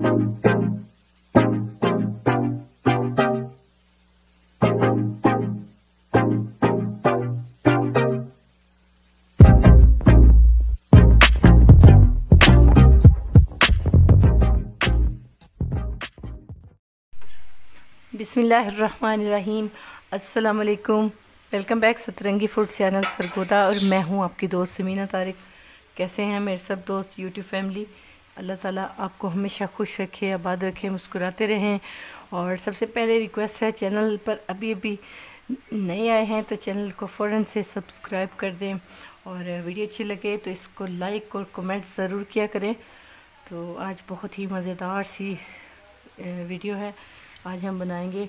बिस्मिल्लाहिर्रहमानिर्रहीम। अस्सलाम वालेकुम। Welcome back Satrangi food channel Sargodha, और मैं हूं आपकी दोस्त समीना तारिक। कैसे हैं मेरे सब दोस्त यूट्यूब फैमिली? अल्लाह ताला आपको हमेशा खुश रखे, आबाद रखे, मुस्कुराते रहें। और सबसे पहले रिक्वेस्ट है, चैनल पर अभी अभी नए आए हैं तो चैनल को फ़ौरन से सब्सक्राइब कर दें, और वीडियो अच्छी लगे तो इसको लाइक और कमेंट ज़रूर किया करें। तो आज बहुत ही मज़ेदार सी वीडियो है। आज हम बनाएंगे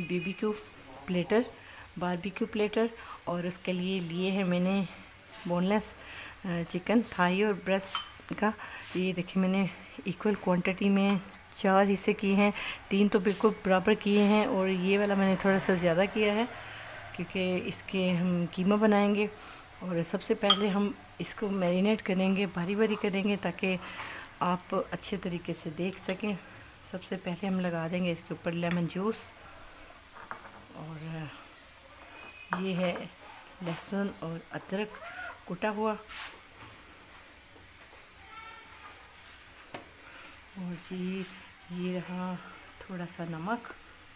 बारबेक्यू प्लेटर, और उसके लिए हैं मैंने बोनलेस चिकन थाई और ब्रेस्ट का। ये देखिए, मैंने इक्वल क्वांटिटी में 4 हिस्से किए हैं, 3 तो बिल्कुल बराबर किए हैं, और ये वाला मैंने थोड़ा सा ज़्यादा किया है क्योंकि इसके हम कीमा बनाएंगे। और सबसे पहले हम इसको मैरिनेट करेंगे, बारी बारी करेंगे ताकि आप अच्छे तरीके से देख सकें। सबसे पहले हम लगा देंगे इसके ऊपर लेमन जूस, और ये है लहसुन और अदरक कुटा हुआ, और जी ये रहा थोड़ा सा नमक।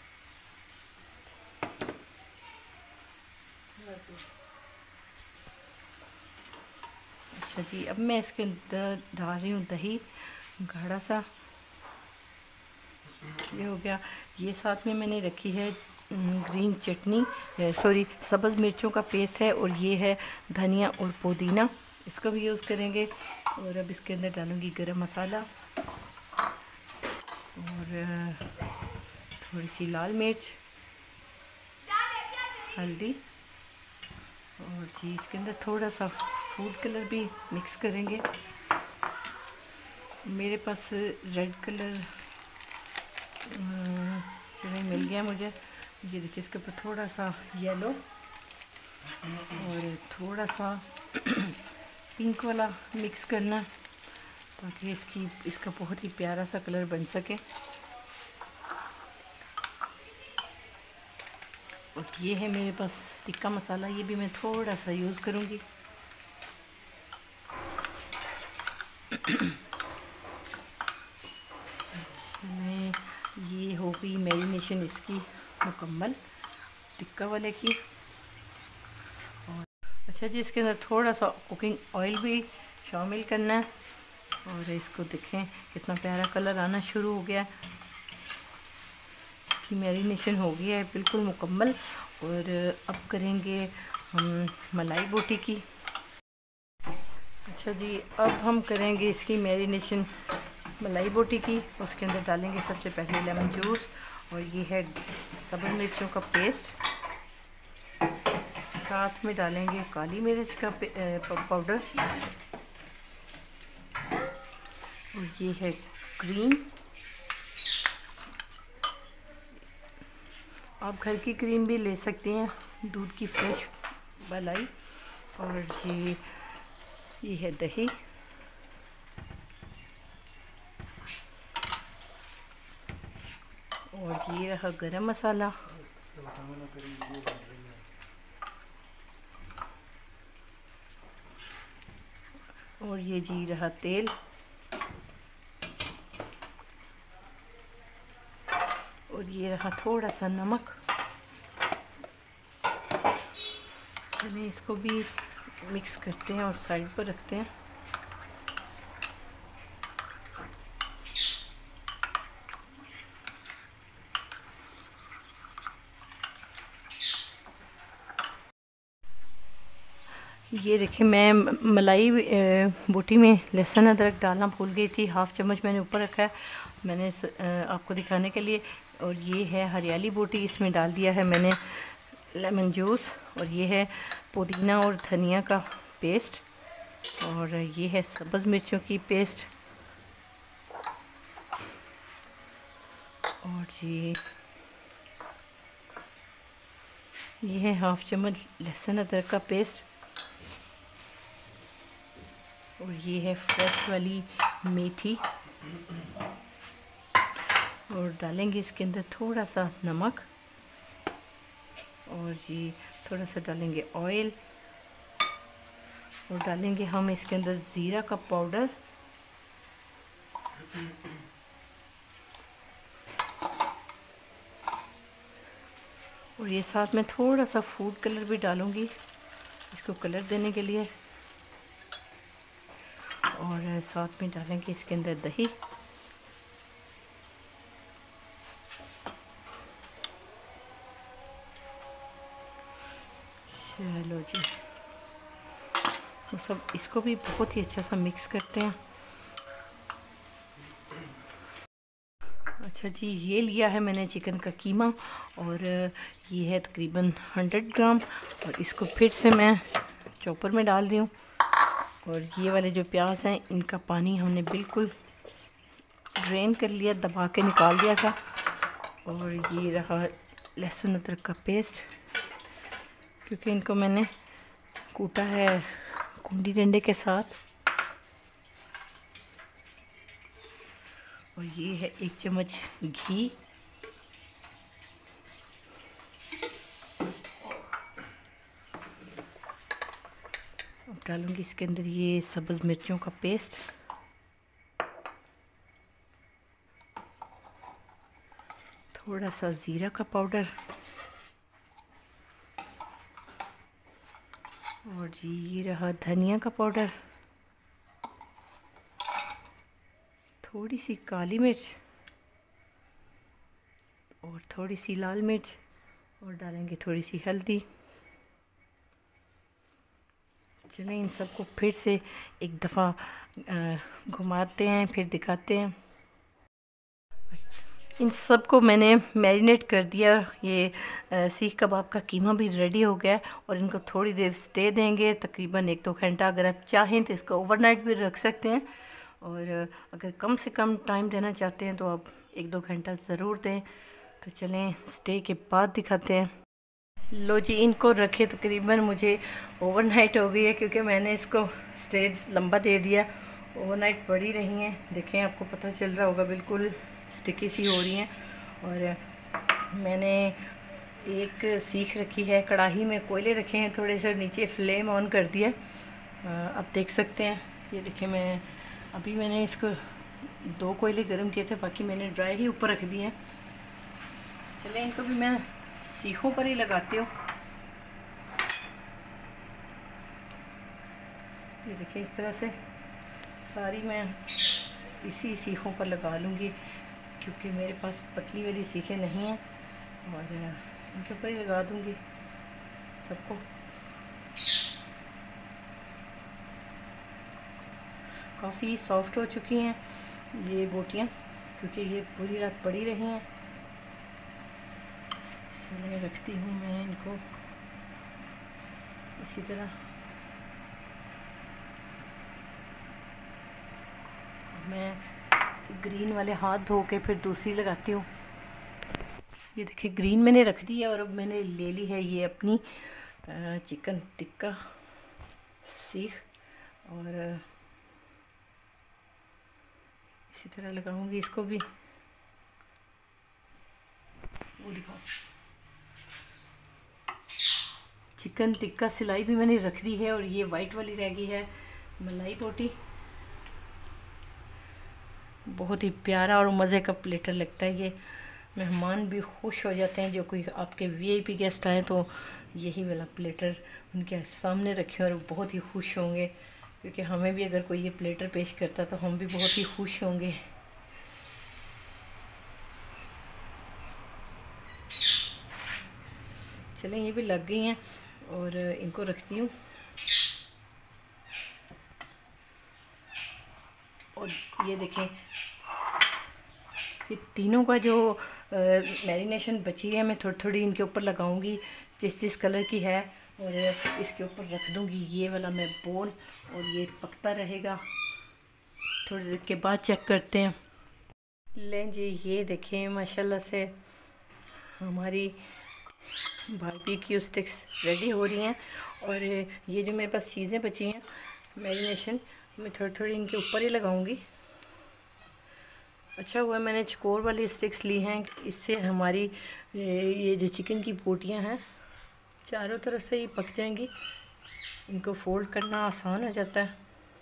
अच्छा जी, अब मैं इसके अंदर डाल रही हूँ दही गाढ़ा सा। ये हो गया। ये साथ में मैंने रखी है ग्रीन चटनी, सॉरी सब्ज़ मिर्चों का पेस्ट है, और ये है धनिया और पुदीना, इसका भी यूज़ करेंगे। और अब इसके अंदर डालूंगी गरम मसाला, और थोड़ी सी लाल मिर्च, हल्दी, और जी इसके अंदर थोड़ा सा फूड कलर भी मिक्स करेंगे। मेरे पास रेड कलर चलिए मिल गया मुझे। ये देखिए, इसके ऊपर थोड़ा सा येलो और थोड़ा सा पिंक वाला मिक्स करना, ताकि इसका बहुत ही प्यारा सा कलर बन सके। और ये है मेरे पास टिक्का मसाला, ये भी मैं थोड़ा सा यूज़ करूँगी। ये हो गई मैरिनेशन इसकी मुकम्मल, टिक्का वाले की। और अच्छा जी, इसके अंदर थोड़ा सा कुकिंग ऑयल भी शामिल करना है, और इसको देखें कितना प्यारा कलर आना शुरू हो गया। इसकी मैरिनेशन हो गई है बिल्कुल मुकम्मल। और अब करेंगे हम मलाई बोटी की। अच्छा जी, अब हम करेंगे इसकी मैरिनेशन मलाई बोटी की। उसके अंदर डालेंगे सबसे पहले लेमन जूस, और ये है सब्ज़ मिर्चों का पेस्ट, साथ में डालेंगे काली मिर्च का पाउडर, और ये है क्रीम। आप घर की क्रीम भी ले सकते हैं, दूध की फ्रेश मलाई। और ये है दही, और ये रहा गरम मसाला, और ये जी रहा तेल, और ये रहा थोड़ा सा नमक। चलिए इसको भी मिक्स करते हैं और साइड पर रखते हैं। ये देखिए, मैं मलाई बोटी में लहसुन अदरक डालना भूल गई थी, हाफ़ चम्मच मैंने ऊपर रखा है, मैंने आपको दिखाने के लिए। और ये है हरियाली बोटी, इसमें डाल दिया है मैंने लेमन जूस, और ये है पुदीना और धनिया का पेस्ट, और ये है सब्ज़ मिर्चों की पेस्ट, और ये है हाफ़ चम्मच लहसुन अदरक का पेस्ट, और ये है फ्रेश वाली मेथी, और डालेंगे इसके अंदर थोड़ा सा नमक और ये थोड़ा सा डालेंगे ऑयल और डालेंगे हम इसके अंदर ज़ीरा का पाउडर और ये साथ में थोड़ा सा फूड कलर भी डालूंगी इसको कलर देने के लिए। और साथ में डालेंगे इसके अंदर दही। चलो जी, वो सब इसको भी बहुत ही अच्छा सा मिक्स करते हैं। अच्छा जी, ये लिया है मैंने चिकन का कीमा और ये है तकरीबन 100 ग्राम और इसको फिर से मैं चॉपर में डाल रही हूँ। और ये वाले जो प्याज हैं इनका पानी हमने बिल्कुल ड्रेन कर लिया, दबा के निकाल दिया था। और ये रहा लहसुन अदरक का पेस्ट, क्योंकि इनको मैंने कूटा है कुंडी डंडे के साथ। और ये है 1 चम्मच घी और डालूंगी इसके अंदर ये सब्ज़ मिर्चों का पेस्ट, थोड़ा सा ज़ीरा का पाउडर और जी ये रहा धनिया का पाउडर, थोड़ी सी काली मिर्च और थोड़ी सी लाल मिर्च और डालेंगे थोड़ी सी हल्दी। चलें इन सबको फिर से एक दफ़ा घुमाते हैं, फिर दिखाते हैं। इन सब को मैंने मैरिनेट कर दिया। ये सीख कबाब का कीमा भी रेडी हो गया और इनको थोड़ी देर स्टे देंगे, तकरीबन 1-2 घंटा। अगर आप चाहें तो इसको ओवरनाइट भी रख सकते हैं और अगर कम से कम टाइम देना चाहते हैं तो आप 1-2 घंटा ज़रूर दें। तो चलें स्टे के बाद दिखाते हैं। लो जी, इनको रखे तकरीबन मुझे ओवरनाइट हो गई है, क्योंकि मैंने इसको स्टे लंबा दे दिया। ओवरनाइट पड़ी रही हैं, देखें आपको पता चल रहा होगा, बिल्कुल स्टिकी सी हो रही हैं। और मैंने एक सीख रखी है, कढ़ाई में कोयले रखे हैं, थोड़े से नीचे फ्लेम ऑन कर दिया। अब देख सकते हैं, ये देखें, मैंने इसको 2 कोयले गर्म किए थे, बाकी मैंने ड्राई ही ऊपर रख दिए हैं। चलें इनको भी मैं सीखों पर ही लगाती हूँ। ये देखिए इस तरह से सारी मैं इसी सीखों पर लगा लूँगी, क्योंकि मेरे पास पतली वाली सीखें नहीं हैं और इनके ऊपर ही लगा दूँगी सबको। काफ़ी सॉफ्ट हो चुकी हैं ये बोटियाँ, क्योंकि ये पूरी रात पड़ी रही हैं। चलिए रखती हूँ मैं इनको इसी तरह। मैं ग्रीन वाले हाथ धो के फिर दूसरी लगाती हूँ। ये देखिए ग्रीन मैंने रख दी है और अब मैंने ले ली है ये अपनी चिकन टिक्का सीख और इसी तरह लगाऊंगी इसको भी। वो दिखाओ, चिकन टिक्का सिलाई भी मैंने रख दी है और ये वाइट वाली रह गई है मलाई बोटी। बहुत ही प्यारा और मज़े का प्लेटर लगता है ये। मेहमान भी खुश हो जाते हैं, जो कोई आपके वीआईपी गेस्ट आए तो यही वाला प्लेटर उनके सामने रखें और बहुत ही खुश होंगे, क्योंकि हमें भी अगर कोई ये प्लेटर पेश करता तो हम भी बहुत ही खुश होंगे। चलें ये भी लग गई हैं और इनको रखती हूँ। और ये देखें, ये तीनों का जो मैरिनेशन बची है मैं थोड़ी थोड़ी इनके ऊपर लगाऊंगी जिस कलर की है, और इसके ऊपर रख दूंगी ये वाला मैं बोल, और ये पकता रहेगा। थोड़ी देर के बाद चेक करते हैं। लें जी, ये देखें माशाल्लाह से हमारी बारबेक्यू स्टिक्स रेडी हो रही हैं। और ये जो मेरे पास चीज़ें बची हैं मैरिनेशन, मैं थोड़ी थोड़ी इनके ऊपर ही लगाऊंगी। अच्छा हुआ मैंने चकोर वाली स्टिक्स ली हैं, इससे हमारी ये जो चिकन की बोटियां हैं चारों तरफ से ही पक जाएंगी। इनको फोल्ड करना आसान हो जाता है।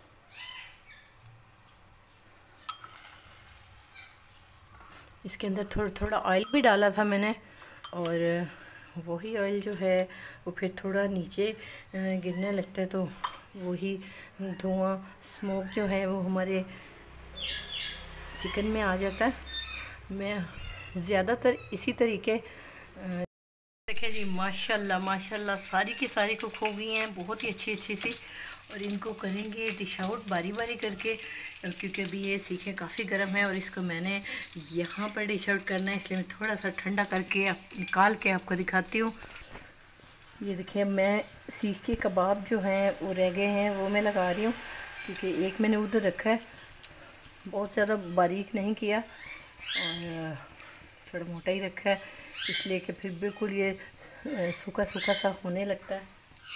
इसके अंदर थोड़ा थोड़ा ऑयल भी डाला था मैंने, और वही ऑयल जो है वो फिर थोड़ा नीचे गिरने लगता है, तो वही धुआं स्मोक जो है वो हमारे चिकन में आ जाता है। मैं ज़्यादातर इसी तरीके देखिए जी, माशाल्लाह माशाल्लाह सारी की सारी कुक हो गई हैं, बहुत ही अच्छी अच्छी सी। और इनको करेंगे डिश आउट बारी बारी करके, क्योंकि अभी ये सीखें काफ़ी गर्म है और इसको मैंने यहाँ पर डिश आउट करना है, इसलिए मैं थोड़ा सा ठंडा करके निकाल के आपको दिखाती हूँ। ये देखिए, मैं सीख के कबाब जो हैं वो रह गए हैं, वो मैं लगा रही हूँ, क्योंकि एक मैंने उधर रखा है, बहुत ज़्यादा बारीक नहीं किया और थोड़ा मोटा ही रखा है, इसलिए कि फिर बिल्कुल ये सूखा सूखा सा होने लगता है।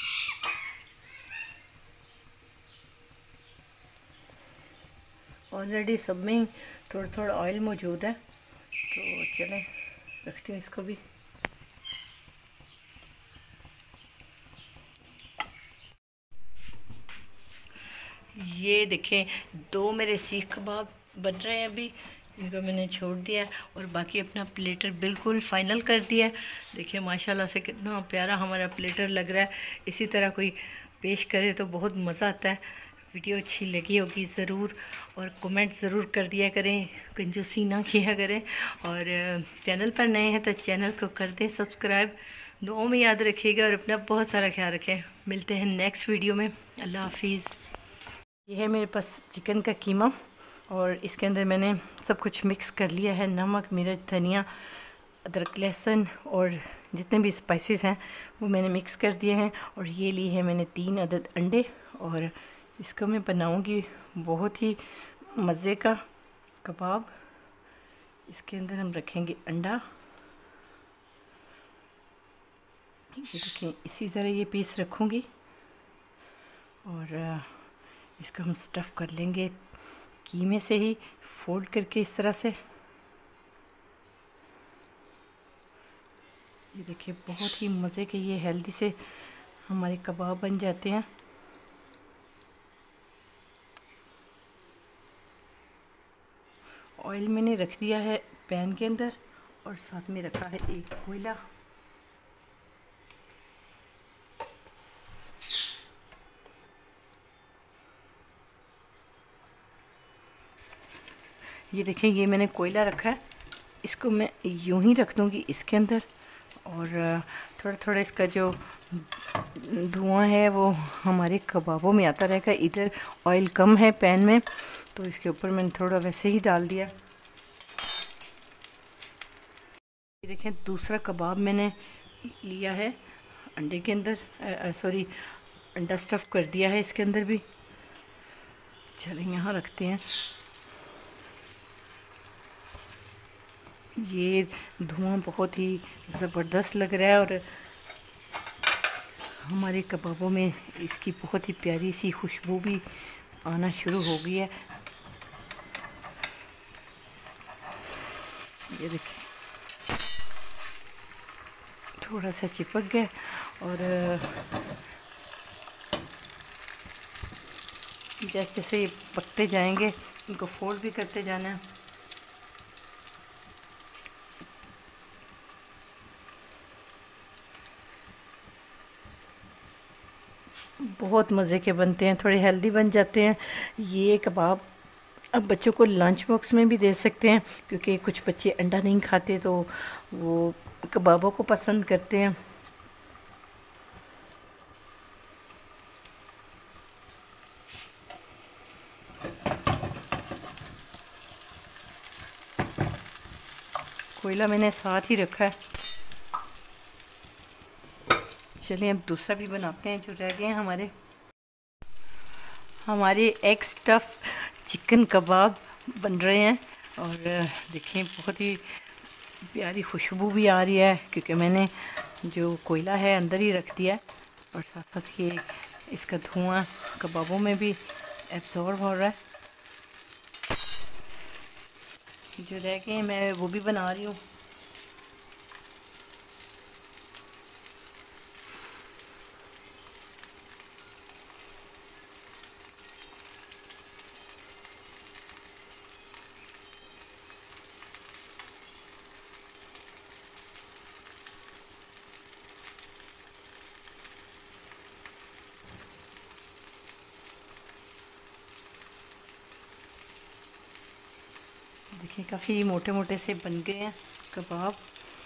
ऑलरेडी सब में ही थोड़ा थोड़ा ऑयल मौजूद है, तो चलें रखती हूँ इसको भी। ये देखें, दो मेरे सीख कबाब बन रहे हैं अभी, इनको मैंने छोड़ दिया और बाकी अपना प्लेटर बिल्कुल फ़ाइनल कर दिया। देखिए माशाल्लाह से कितना प्यारा हमारा प्लेटर लग रहा है। इसी तरह कोई पेश करे तो बहुत मज़ा आता है। वीडियो अच्छी लगी होगी ज़रूर और कमेंट ज़रूर कर दिया करें, कंजूसी ना किया करें। और चैनल पर नए हैं तो चैनल को कर दें सब्सक्राइब। दुआओं में याद रखिएगा और अपना बहुत सारा ख्याल रखें। मिलते हैं नेक्स्ट वीडियो में। अल्लाह हाफिज़। ये है मेरे पास चिकन का कीमा और इसके अंदर मैंने सब कुछ मिक्स कर लिया है, नमक, मिर्च, धनिया, अदरक, लहसुन और जितने भी स्पाइसेस हैं वो मैंने मिक्स कर दिए हैं। और ये ली है मैंने 3 अदद अंडे और इसको मैं बनाऊंगी बहुत ही मज़े का कबाब। इसके अंदर हम रखेंगे अंडा, ये देखें इसी तरह ये पीस रखूँगी और इसको हम स्टफ़ कर लेंगे कीमे से ही फोल्ड करके इस तरह से। ये देखिए बहुत ही मज़े के ये हेल्दी से हमारे कबाब बन जाते हैं। ऑयल मैंने रख दिया है पैन के अंदर और साथ में रखा है एक कोयला। ये देखें, ये मैंने कोयला रखा है, इसको मैं यूं ही रख दूंगी इसके अंदर और थोड़ा थोड़ा इसका जो धुआं है वो हमारे कबाबों में आता रहेगा। इधर ऑयल कम है पैन में तो इसके ऊपर मैंने थोड़ा वैसे ही डाल दिया। ये देखें दूसरा कबाब मैंने लिया है अंडे के अंदर, सॉरी अंडा स्टफ़ कर दिया है इसके अंदर भी। चलें यहाँ रखते हैं। ये धुआं बहुत ही ज़बरदस्त लग रहा है और हमारे कबाबों में इसकी बहुत ही प्यारी सी खुशबू भी आना शुरू हो गई है। ये देखिए थोड़ा सा चिपक गया और जैसे जैसे ये पकते जाएंगे इनको फोल्ड भी करते जाना है। बहुत मज़े के बनते हैं, थोड़े हेल्दी बन जाते हैं ये कबाब। अब बच्चों को लंच बॉक्स में भी दे सकते हैं, क्योंकि कुछ बच्चे अंडा नहीं खाते तो वो कबाबों को पसंद करते हैं। कोयला मैंने साथ ही रखा है। चलिए अब दूसरा भी बनाते हैं जो रह गए हैं हमारे एग स्टफ़ चिकन कबाब बन रहे हैं। और देखिए बहुत ही प्यारी खुशबू भी आ रही है, क्योंकि मैंने जो कोयला है अंदर ही रख दिया है और साथ साथ ये इसका धुआं कबाबों में भी एब्जॉर्ब हो रहा है। जो रह गए हैं मैं वो भी बना रही हूँ। देखिए काफ़ी मोटे मोटे से बन गए हैं कबाब।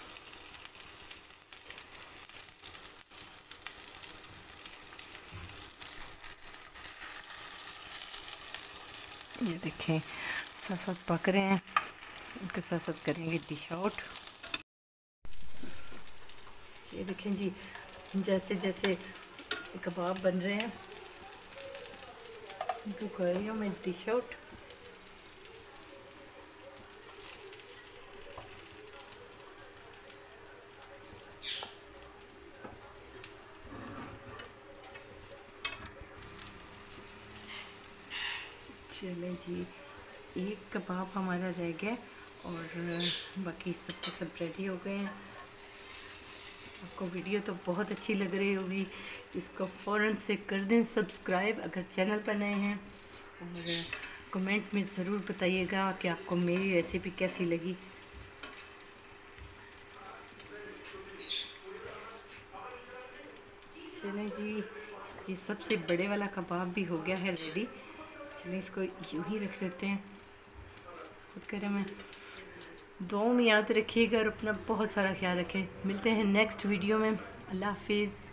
ये देखें साथ साथ पक रहे हैं, इनके साथ साथ करेंगे डिश आउट। ये देखें जी, जैसे जैसे कबाब बन रहे हैं इनको कर रही हूँ मैं डिश आउट। चलें जी, एक कबाब हमारा रह गया और बाकी सब के सब रेडी हो गए हैं। आपको वीडियो तो बहुत अच्छी लग रही होगी, इसको फ़ौरन से कर दें सब्सक्राइब अगर चैनल पर नए हैं, और कमेंट में ज़रूर बताइएगा कि आपको मेरी रेसिपी कैसी लगी। चलें जी, ये सबसे बड़े वाला कबाब भी हो गया है रेडी। चलिए इसको यूं ही रख देते हैं, खुद करें मैं। दुआओं में याद रखिएगा और अपना बहुत सारा ख्याल रखें। मिलते हैं नेक्स्ट वीडियो में। अल्लाह हाफिज़।